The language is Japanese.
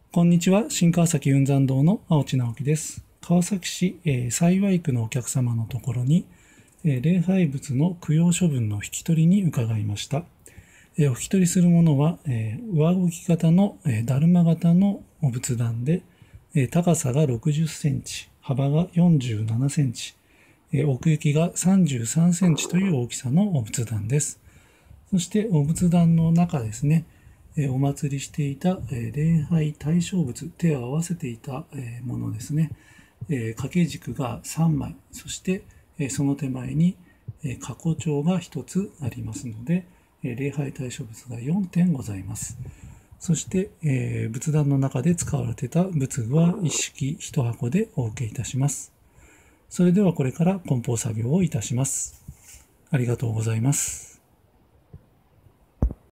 こんにちは。新川崎雲山堂の青地直樹です。川崎市、幸区のお客様のところに、礼拝物の供養処分の引き取りに伺いました。お引き取りするものは、上動き型の、だるま型のお仏壇で、高さが60センチ、幅が47センチ、奥行きが33センチという大きさのお仏壇です。そしてお仏壇の中ですね、お祭りしていた礼拝対象物、手を合わせていたものですね、掛け軸が3枚、そしてその手前に過去帳が1つありますので、礼拝対象物が4点ございます。そして、仏壇の中で使われていた仏具は一式一箱でお受けいたします。それではこれから梱包作業をいたします。ありがとうございます。